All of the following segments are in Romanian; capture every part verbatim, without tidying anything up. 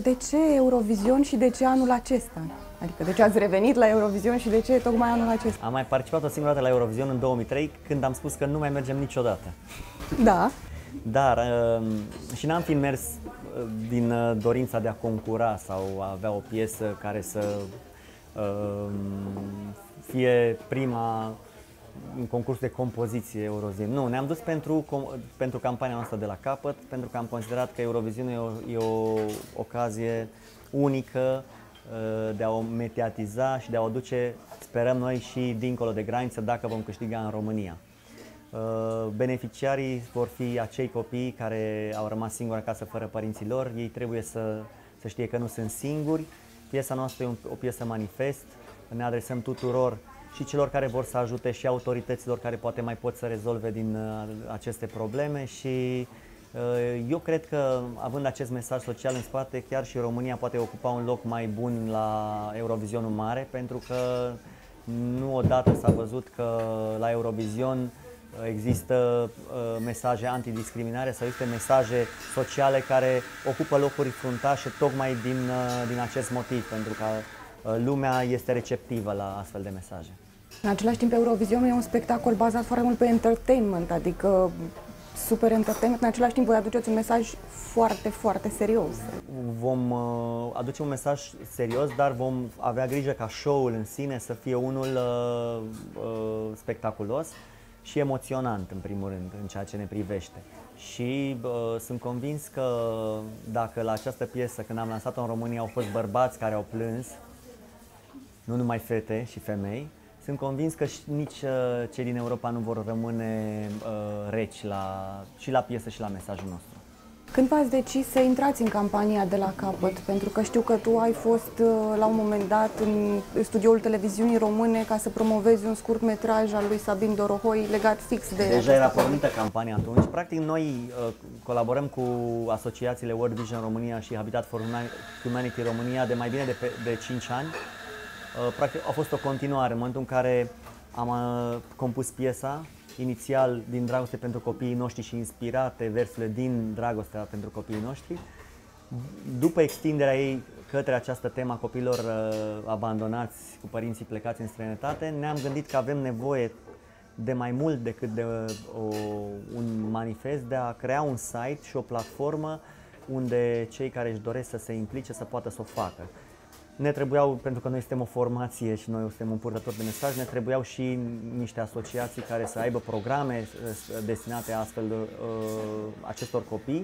de ce Eurovision și de ce anul acesta? Adică de ce ați revenit la Eurovision și de ce tocmai anul acesta? Am mai participat o singură dată la Eurovision în două mii trei, când am spus că nu mai mergem niciodată. Da. Dar și n-am fi mers din dorința de a concura sau a avea o piesă care să fie prima în concurs de compoziție Eurovision. Nu, ne-am dus pentru, pentru campania noastră de la capăt, pentru că am considerat că Eurovision e o, e o ocazie unică de a o mediatiza și de a o duce, sperăm noi, și dincolo de graniță, dacă vom câștiga în România. Beneficiarii vor fi acei copii care au rămas singuri acasă fără părinții lor. Ei trebuie să, să știe că nu sunt singuri. Piesa noastră e o piesă manifest. Ne adresăm tuturor, și celor care vor să ajute și autorităților care poate mai pot să rezolve din aceste probleme. Și eu cred că, având acest mesaj social în spate, chiar și România poate ocupa un loc mai bun la Eurovisionul Mare, pentru că nu odată s-a văzut că la Eurovision există uh, mesaje antidiscriminare sau există mesaje sociale care ocupă locuri fruntașe tocmai din, uh, din acest motiv, pentru că uh, lumea este receptivă la astfel de mesaje. În același timp, Eurovisionul e un spectacol bazat foarte mult pe entertainment, adică super entertainment. În același timp, voi aduceți un mesaj foarte, foarte serios. Vom uh, aduce un mesaj serios, dar vom avea grijă ca show-ul în sine să fie unul uh, uh, spectaculos și emoționant, în primul rând, în ceea ce ne privește. Și uh, sunt convins că dacă la această piesă, când am lansat-o în România, au fost bărbați care au plâns, nu numai fete și femei, sunt convins că și nici uh, cei din Europa nu vor rămâne uh, reci la, și la piesă și la mesajul nostru. Când v-ați decis să intrați în campania de la capăt? Pentru că știu că tu ai fost la un moment dat în studioul televiziunii române ca să promovezi un scurt metraj al lui Sabin Dorohoi legat fix de... Deja era pornită campania atunci. Practic noi uh, colaborăm cu asociațiile World Vision România și Habitat for Humanity România de mai bine de, de cinci ani. Uh, practic a fost o continuare în momentul în care am uh, compus piesa, inițial din dragoste pentru copiii noștri și inspirate versurile din dragostea pentru copiii noștri. După extinderea ei către această temă a copiilor uh, abandonați cu părinții plecați în străinătate, ne-am gândit că avem nevoie de mai mult decât de uh, o, un manifest, de a crea un site și o platformă unde cei care își doresc să se implice să poată să o facă. Ne trebuiau, pentru că noi suntem o formație și noi suntem un purtător de mesaj, ne trebuiau și niște asociații care să aibă programe destinate astfel uh, acestor copii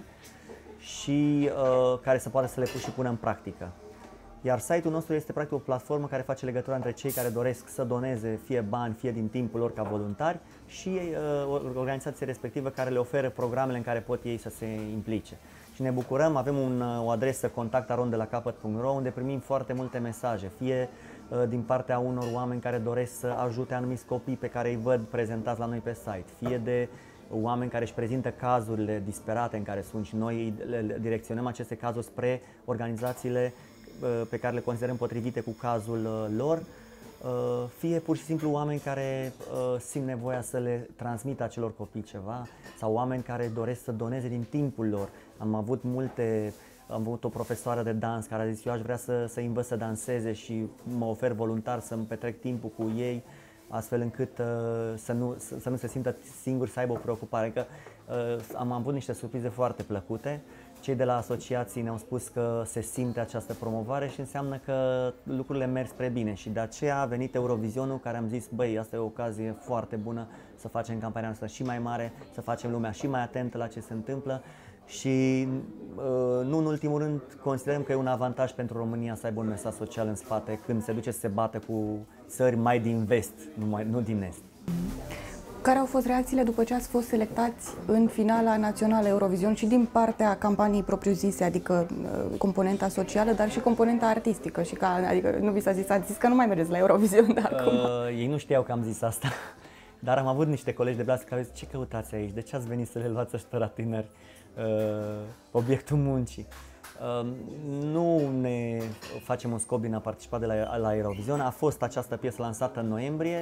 și uh, care să poată să le și pună în practică. Iar site-ul nostru este practic o platformă care face legătura între cei care doresc să doneze fie bani, fie din timpul lor ca voluntari și uh, organizația respectivă care le oferă programele în care pot ei să se implice. Și ne bucurăm, avem un, o adresă contact arond de la capăt punct ro unde primim foarte multe mesaje, fie uh, din partea unor oameni care doresc să ajute anumiți copii pe care îi văd prezentați la noi pe site, fie de oameni care își prezintă cazurile disperate în care sunt și noi le direcționăm aceste cazuri spre organizațiile uh, pe care le considerăm potrivite cu cazul uh, lor, uh, fie pur și simplu oameni care uh, simt nevoia să le transmită acelor copii ceva sau oameni care doresc să doneze din timpul lor. Am avut multe, am avut o profesoară de dans care a zis: eu aș vrea să, să învăț să danseze și mă ofer voluntar să-mi petrec timpul cu ei, astfel încât uh, să, nu, să, să nu se simtă singuri, să aibă o preocupare. Că, uh, am avut niște surprize foarte plăcute. Cei de la asociații ne-au spus că se simte această promovare și înseamnă că lucrurile merg spre bine și de aceea a venit Eurovisionul, care am zis: băi, asta e o ocazie foarte bună să facem campania noastră și mai mare, să facem lumea și mai atentă la ce se întâmplă. Și nu în ultimul rând considerăm că e un avantaj pentru România să aibă un mesaj social în spate când se duce să se bată cu țări mai din vest, nu, mai, nu din est. Care au fost reacțiile după ce ați fost selectați în finala națională Eurovision și din partea campaniei propriu-zise, adică componenta socială, dar și componenta artistică? Și ca, adică nu vi s-a zis, ați zis că nu mai mergeți la Eurovision de acum. Uh, ei nu știau că am zis asta, dar am avut niște colegi de blasă care au zis: ce căutați aici? De ce ați venit să le luați ăștia tineri uh, obiectul muncii? Uh, nu ne facem un scop din a participa de la, la Eurovision. A fost această piesă lansată în noiembrie.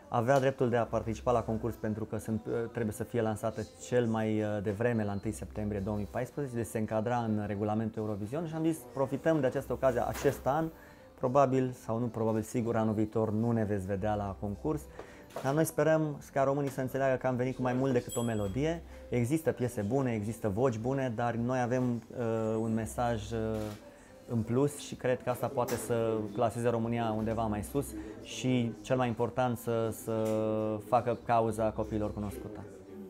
avea dreptul de a participa la concurs pentru că sunt, trebuie să fie lansată cel mai devreme la întâi septembrie două mii paisprezece, deci se încadra în regulamentul Eurovision și am zis profităm de această ocazie acest an, probabil sau nu probabil, sigur anul viitor nu ne veți vedea la concurs, dar noi sperăm ca românii să înțeleagă că am venit cu mai mult decât o melodie. Există piese bune, există voci bune, dar noi avem uh, un mesaj uh, în plus și cred că asta poate să claseze România undeva mai sus și, cel mai important, să, să facă cauza copiilor cunoscută.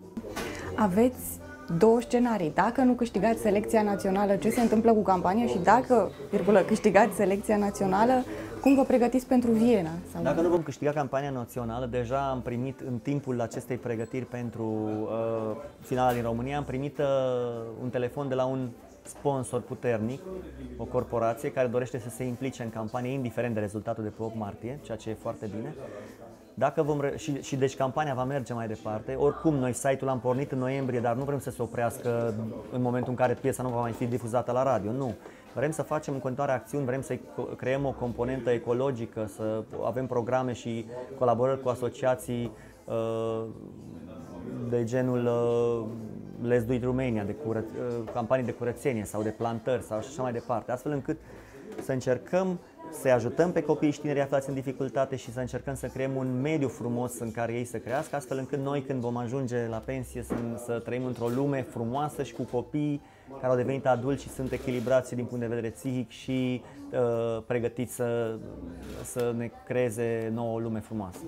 Aveți două scenarii. Dacă nu câștigați selecția națională, ce se întâmplă cu campania și dacă, virgulă, câștigați selecția națională, cum vă pregătiți pentru Viena? Sau... Dacă nu vom câștiga campania națională, deja am primit în timpul acestei pregătiri pentru uh, finala din România, am primit uh, un telefon de la un sponsor puternic, o corporație care dorește să se implice în campanie, indiferent de rezultatul de pe opt martie, ceea ce e foarte bine. Dacă vom și, și deci campania va merge mai departe. Oricum, noi site-ul l-am pornit în noiembrie, dar nu vrem să se oprească în momentul în care piesa nu va mai fi difuzată la radio, nu. Vrem să facem în continuare acțiuni, vrem să creăm o componentă ecologică, să avem programe și colaborări cu asociații uh, de genul uh, Let's Do It Romania, de cură, uh, campanii de curățenie sau de plantări sau așa mai departe, astfel încât să încercăm să ajutăm pe copiii și tinerii aflați în dificultate și să încercăm să creăm un mediu frumos în care ei să crească, astfel încât noi, când vom ajunge la pensie, să, să trăim într-o lume frumoasă și cu copii care au devenit adulți și sunt echilibrați din punct de vedere psihic și uh, pregătiți să, să ne creeze nouă o lume frumoasă.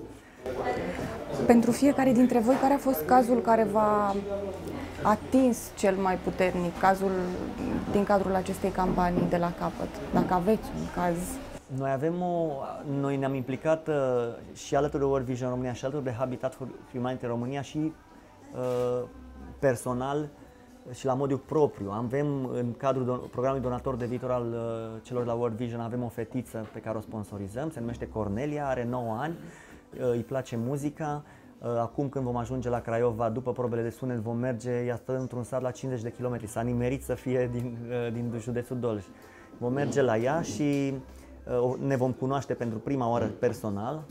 Pentru fiecare dintre voi, care a fost cazul care v-a atins cel mai puternic, cazul din cadrul acestei campanii de la capăt, dacă aveți un caz? Noi avem o, noi ne-am implicat uh, și alături de World Vision România și alături de Habitat for Humanity România și uh, personal și la modul propriu. Avem în cadrul don programului donator de viitor al uh, celor la World Vision, avem o fetiță pe care o sponsorizăm, se numește Cornelia, are nouă ani, uh, îi place muzica. Uh, acum când vom ajunge la Craiova, după probele de sunet, vom merge, ea stă într-un sat la cincizeci de kilometri, s-a nimerit să fie din, uh, din județul Dolj. Vom merge la ea și ne vom cunoaște pentru prima oară personal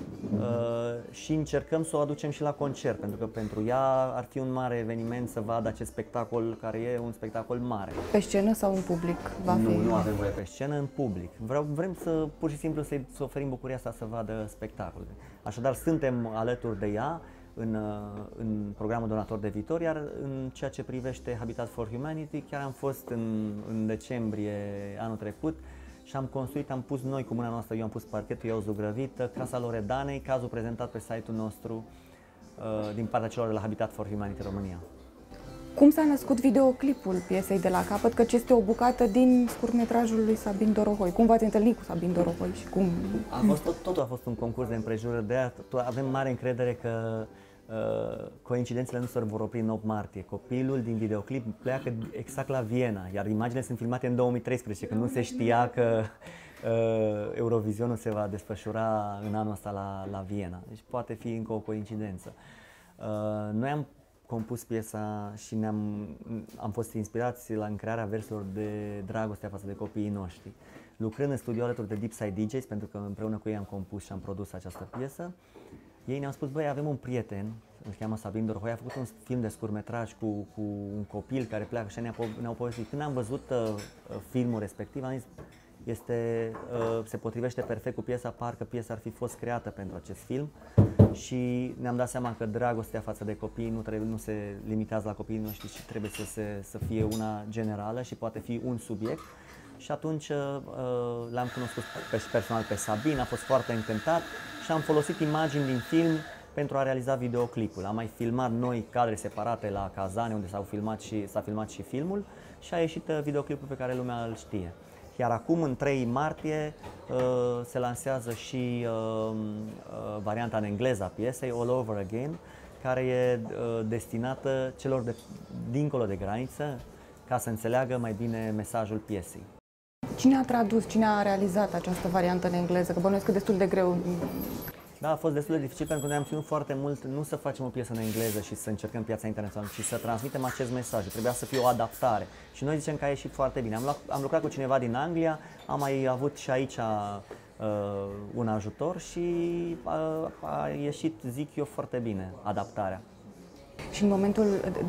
și încercăm să o aducem și la concert, pentru că pentru ea ar fi un mare eveniment să vadă acest spectacol, care e un spectacol mare. Pe scenă sau în public? Va fi... Nu, nu avem voie pe scenă, în public. Vreau, vrem să pur și simplu să-i să oferim bucuria asta să vadă spectacolul. Așadar, suntem alături de ea în, în programul donator de viitor, iar în ceea ce privește Habitat for Humanity, chiar am fost în, în decembrie anul trecut și am construit, am pus noi cu mâna noastră, eu am pus parchetul, eu o zugrăvită, Casa Loredanei, cazul prezentat pe site-ul nostru uh, din partea celor de la Habitat for Humanity România. Cum s-a născut videoclipul piesei de la capăt, căci este o bucată din scurtmetrajul lui Sabin Dorohoi? Cum v-ați întâlnit cu Sabin Dorohoi și cum? A fost, tot, totul a fost un concurs de împrejurări, de aia avem mare încredere că uh, coincidențele nu se vor opri în opt martie. Copilul din videoclip pleacă exact la Viena, iar imaginile sunt filmate în două mii treisprezece, când nu se știa că uh, Eurovizionul se va desfășura în anul ăsta la, la Viena. Deci poate fi încă o coincidență. Uh, noi am compus piesa și ne-am, am fost inspirați la crearea versurilor de dragoste față de copiii noștri. Lucrând în studio alături de Deep Side D Js, pentru că împreună cu ei am compus și am produs această piesă, ei ne-au spus, băi, avem un prieten, îl cheamă Sabin Dorohoi, a făcut un film de scurtmetraj cu, cu un copil care pleacă și ne-au ne povestit. Când am văzut uh, filmul respectiv, am zis, este, uh, se potrivește perfect cu piesa, parcă piesa ar fi fost creată pentru acest film. Și ne-am dat seama că dragostea față de copii nu, trebuie, nu se limitează la copiii noștri, ci trebuie să, se, să fie una generală și poate fi un subiect. Și atunci uh, l-am cunoscut pe, personal pe Sabin, a fost foarte încântat și am folosit imagini din film pentru a realiza videoclipul. Am mai filmat noi cadre separate la Kazane, unde s-a filmat, filmat și filmul, și a ieșit videoclipul pe care lumea îl știe. Iar acum, în trei martie, se lansează și varianta în engleză a piesei, All Over Again, care e destinată celor de dincolo de graniță, ca să înțeleagă mai bine mesajul piesei. Cine a tradus, cine a realizat această variantă în engleză? Că bănuiesc că destul de greu. Da, a fost destul de dificil pentru că noi am ținut foarte mult nu să facem o piesă în engleză și să încercăm piața internațională, ci să transmitem acest mesaj. Trebuia să fie o adaptare. Și noi zicem că a ieșit foarte bine. Am, luat, am lucrat cu cineva din Anglia, am mai avut și aici un ajutor și a, a ieșit, zic eu, foarte bine adaptarea. Și în momentul,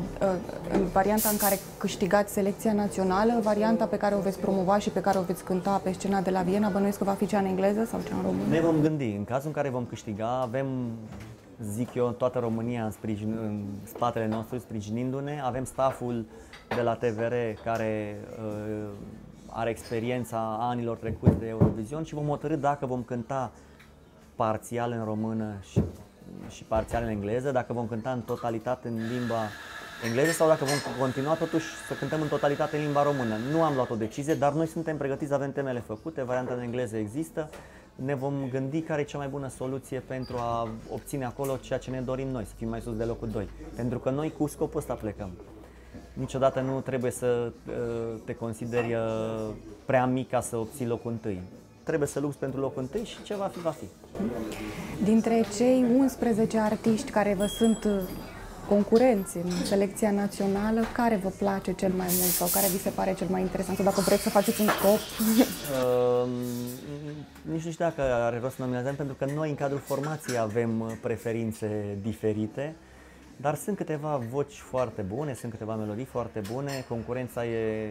în varianta în care câștigați selecția națională, varianta pe care o veți promova și pe care o veți cânta pe scena de la Viena, bănuiesc că va fi cea în engleză sau cea în română? Ne vom gândi. În cazul în care vom câștiga, avem, zic eu, toată România în, sprijin, în spatele nostru, sprijinindu-ne. Avem stafful de la T V R care uh, are experiența anilor trecuți de Eurovision și vom hotărî dacă vom cânta parțial în română și și parțial în engleză, dacă vom cânta în totalitate în limba engleză sau dacă vom continua totuși să cântăm în totalitate în limba română. Nu am luat o decizie, dar noi suntem pregătiți, avem temele făcute, varianta în engleză există, ne vom gândi care e cea mai bună soluție pentru a obține acolo ceea ce ne dorim noi, să fim mai sus de locul doi. Pentru că noi cu scopul ăsta plecăm. Niciodată nu trebuie să te consideri prea mic ca să obții locul întâi. Trebuie să lupți pentru locul întâi și ce va fi, va fi. Dintre cei unsprezece artiști care vă sunt concurenți în selecția națională, care vă place cel mai mult sau care vi se pare cel mai interesant? Sau dacă vreți să faceți un top? Uh, nici nu știu dacă are rost să nominalizăm, pentru că noi în cadrul formației avem preferințe diferite, dar sunt câteva voci foarte bune, sunt câteva melodii foarte bune, concurența e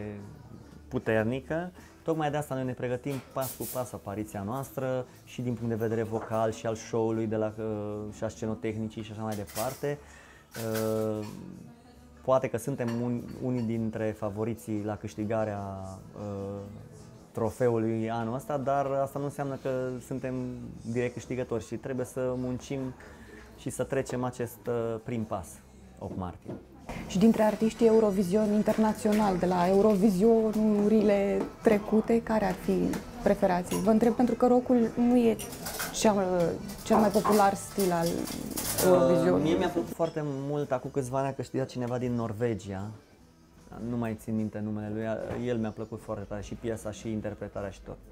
puternică. Tocmai de asta noi ne pregătim pas cu pas apariția noastră și din punct de vedere vocal și al show-ului de la, uh, și a scenotehnicii și așa mai departe. Uh, poate că suntem un, unii dintre favoriții la câștigarea uh, trofeului anul ăsta, dar asta nu înseamnă că suntem direct câștigători și trebuie să muncim și să trecem acest uh, prim pas, opt martie. Și dintre artiștii Eurovision internațional, de la Eurovisionurile trecute, care ar fi preferații? Vă întreb pentru că rock-ul nu e cel, cel mai popular stil al Eurovision. Uh, mie mi-a plăcut foarte mult, acum câțiva ani a câștigat cineva din Norvegia, nu mai țin minte numele lui, el mi-a plăcut foarte tare, și piesa, și interpretarea și tot.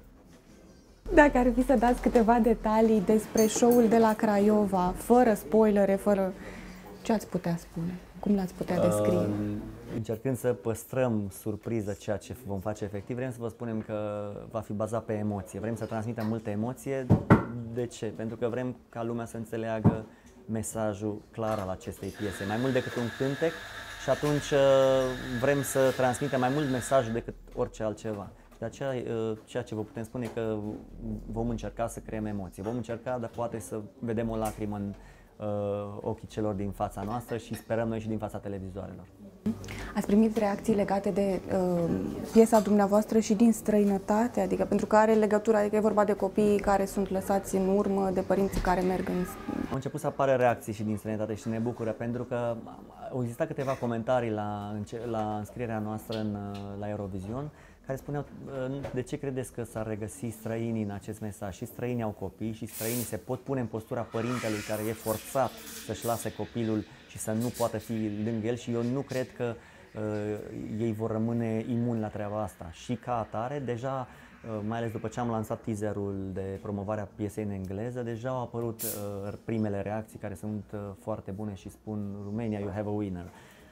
Dacă ar fi să dați câteva detalii despre show-ul de la Craiova, fără spoilere, fără... ce ați putea spune? Cum l-ați putea descrie? Uh, încercând să păstrăm surpriză ceea ce vom face efectiv, vrem să vă spunem că va fi bazat pe emoție. Vrem să transmitem multă emoție. De ce? Pentru că vrem ca lumea să înțeleagă mesajul clar al acestei piese, mai mult decât un cântec, și atunci vrem să transmitem mai mult mesajul decât orice altceva. De aceea, ceea ce vă putem spune e că vom încerca să creăm emoție. Vom încerca, dar poate să vedem o lacrimă în ochii celor din fața noastră și sperăm noi și din fața televizoarelor. Ați primit reacții legate de uh, piesa dumneavoastră și din străinătate? Adică pentru că are legătură, adică e vorba de copiii care sunt lăsați în urmă, de părinții care merg în... Au început să apară reacții și din străinătate și ne bucură, pentru că au existat câteva comentarii la, la înscrierea noastră în, la Eurovision, care spuneau: de ce credeți că s-ar regăsi străinii în acest mesaj? Și străinii au copii și străinii se pot pune în postura părintelui care e forțat să-și lase copilul și să nu poată fi lângă el, și eu nu cred că uh, ei vor rămâne imuni la treaba asta. Și ca atare, deja, uh, mai ales după ce am lansat teaserul de promovare a piesei în engleză, deja au apărut uh, primele reacții care sunt uh, foarte bune și spun: Romania, you have a winner.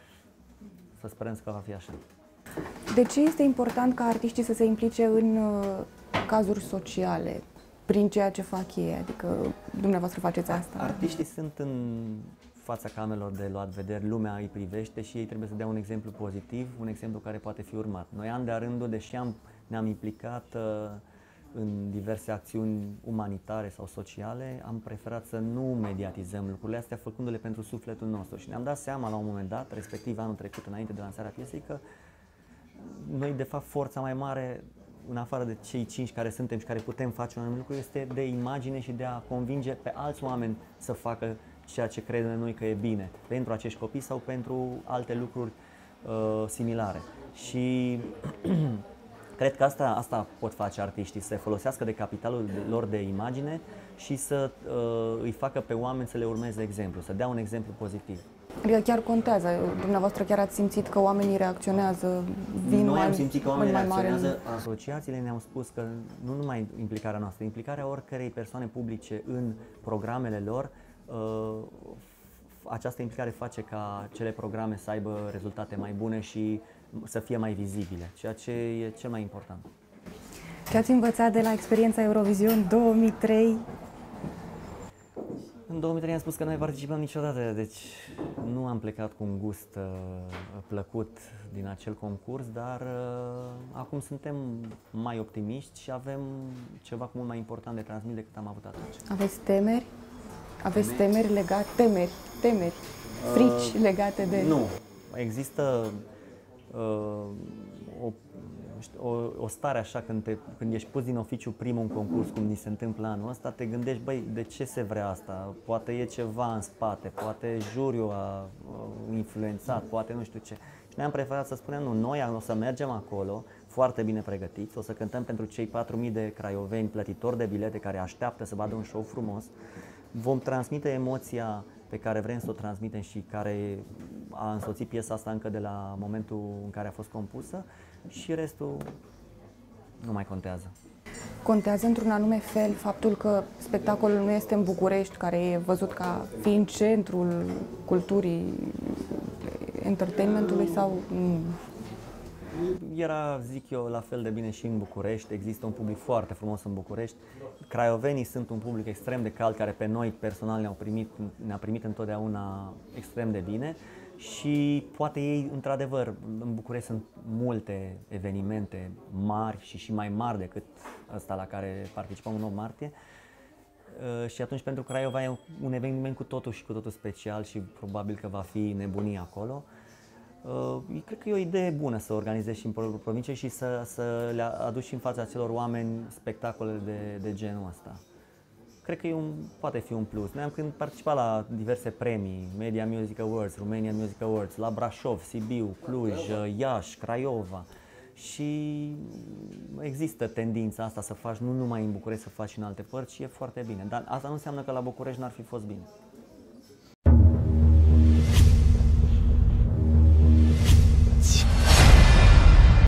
Să sperăm că va fi așa. De ce este important ca artiștii să se implice în uh, cazuri sociale, prin ceea ce fac ei? Adică dumneavoastră faceți asta. Artiștii sunt în fața camerelor de luat vederi, lumea îi privește și ei trebuie să dea un exemplu pozitiv, un exemplu care poate fi urmat. Noi, an de rândul, deși am, ne-am implicat uh, în diverse acțiuni umanitare sau sociale, am preferat să nu mediatizăm lucrurile astea, făcându-le pentru sufletul nostru. Și ne-am dat seama la un moment dat, respectiv anul trecut, înainte de lansarea piesei, că noi, de fapt, forța mai mare, în afară de cei cinci care suntem și care putem face un anumit lucru, este de imagine și de a convinge pe alți oameni să facă ceea ce credem noi că e bine pentru acești copii sau pentru alte lucruri uh, similare. Și cred că asta, asta pot face artiștii, să se folosească de capitalul lor de imagine și să uh, îi facă pe oameni să le urmeze exemplu, să dea un exemplu pozitiv. Adică chiar contează. Dumneavoastră chiar ați simțit că oamenii reacționează, vin Noi mai, am simțit că oamenii mai mare reacționează. În... Asociațiile ne-au spus că nu numai implicarea noastră, implicarea oricărei persoane publice în programele lor, uh, această implicare face ca cele programe să aibă rezultate mai bune și să fie mai vizibile, ceea ce e cel mai important. Ce ați învățat de la experiența Eurovision două mii trei? În două mii trei am spus că nu mai participăm niciodată, deci nu am plecat cu un gust uh, plăcut din acel concurs, dar uh, acum suntem mai optimiști și avem ceva cu mult mai important de transmit decât am avut atunci. Aveți temeri? Aveți temeri legate, temeri, temeri, frici uh, legate de... Nu, există uh, o O, o stare așa când, te, când ești pus din oficiu primul în concurs, cum ni se întâmplă anul ăsta, te gândești, băi, de ce se vrea asta? Poate e ceva în spate, poate juriul a, a influențat, poate nu știu ce. Și noi am preferat să spunem, nu, noi o să mergem acolo, foarte bine pregătiți, o să cântăm pentru cei patru mii de craioveni plătitori de bilete care așteaptă să vadă un show frumos, vom transmite emoția pe care vrem să o transmitem și care a însoțit piesa asta încă de la momentul în care a fost compusă și restul nu mai contează. Contează într-un anume fel faptul că spectacolul nu este în București, care e văzut ca fiind centrul culturii, entertainmentului sau... Era, zic eu, la fel de bine și în București. Există un public foarte frumos în București. Craiovenii sunt un public extrem de cald, care pe noi personal ne-au primit, ne-a primit întotdeauna extrem de bine. Și poate ei, într-adevăr, în București sunt multe evenimente mari și și mai mari decât ăsta la care participăm în opt martie. Și atunci pentru Craiova e un eveniment cu totul și cu totul special și probabil că va fi nebunie acolo. Uh, cred că e o idee bună să organizezi și în provincie și să, să le aduci și în fața acelor oameni spectacole de, de genul ăsta. Cred că e un, poate fi un plus. Noi am când participat la diverse premii, Media Music Awards, Romania Music Awards, la Brașov, Sibiu, Cluj, Iași, Craiova. Și există tendința asta să faci nu numai în București, să faci și în alte părți și e foarte bine. Dar asta nu înseamnă că la București n-ar fi fost bine.